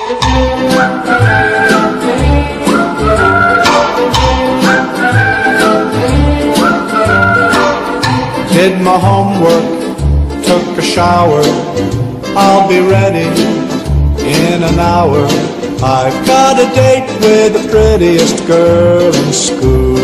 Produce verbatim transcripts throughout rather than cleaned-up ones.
Did my homework, took a shower, I'll be ready in an hour. I've got a date with the prettiest girl in school.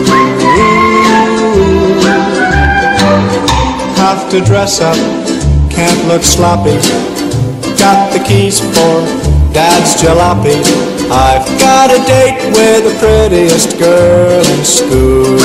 Have to dress up, can't look sloppy. Got the keys for Dad's jalopy. I've got a date with the prettiest girl in school.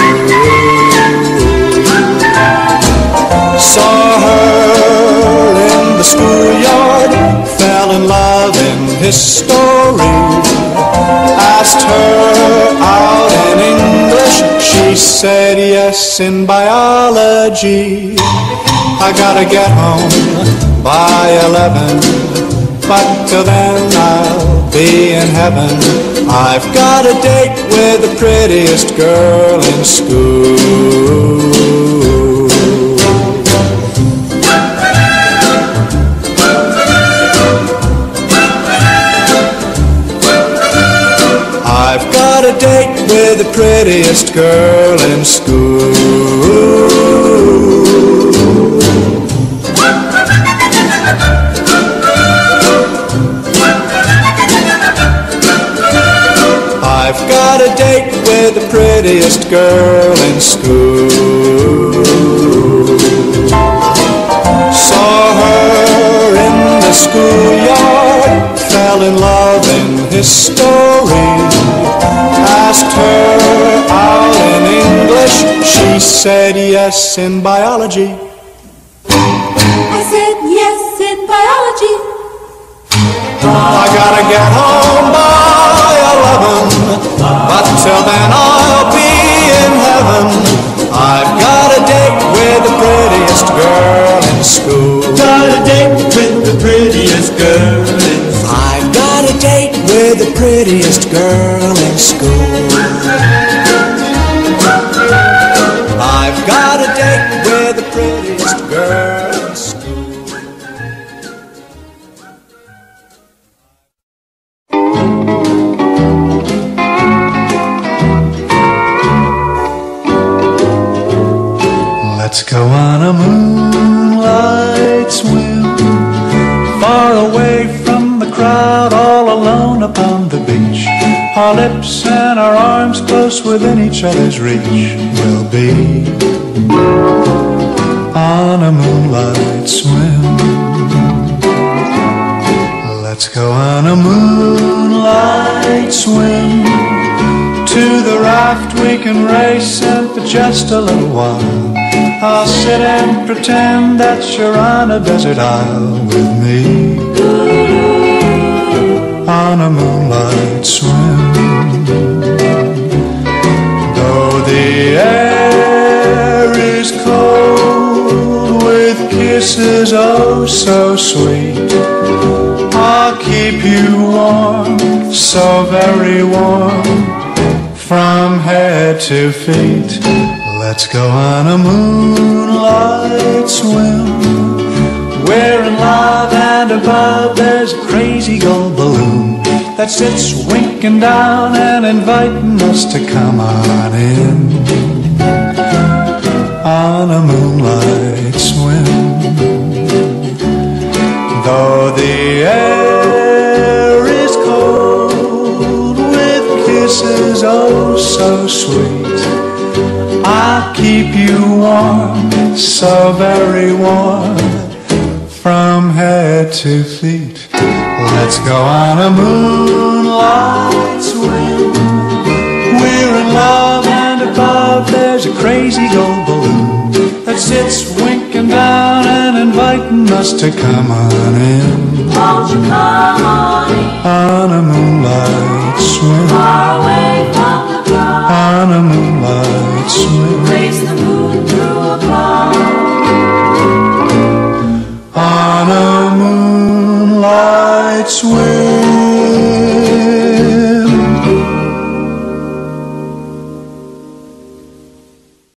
Saw her in the schoolyard, fell in love in history. Asked her out in English, she said yes in biology. I gotta get home by eleven, but till then I'll be in heaven. I've got a date with the prettiest girl in school. I've got a date with the prettiest girl in school. I've got a date with the prettiest girl in school. Saw her in the schoolyard, fell in love in history. Asked her out in English, she said yes in biology. I said yes in biology. I gotta get home by eleven, but till then I'll be in heaven. I've got a date with the prettiest girl in school. Got a date with the prettiest girl in school. I've got a date with the prettiest girl in school. I've got a date with the prettiest girl in school. Let's go on a moonlight swim, far away from the crowd, all alone upon the beach. Our lips and our arms close within each other's reach. We'll be on a moonlight swim. Let's go on a moonlight swim. To the raft we can race, and for just a little while I'll sit and pretend that you're on a desert isle with me on a moonlight swim. Though the air is cold with kisses oh so sweet, I'll keep you warm, so very warm, from head to feet. Let's go on a moonlight swim. We're in love, and above there's a crazy gold balloon that sits winking down and inviting us to come on in on a moonlight swim. Though the air is cold with kisses oh so sweet, I'll keep you warm, so very warm, from head to feet. Let's go on a moonlight swim. We're in love, and above there's a crazy gold balloon that sits winking down and inviting us to come on in. Won't you come on in? On a moonlight swim. Far away from the crowd, On a moonlight swim. race the moon through a cloud. On a moonlight swim.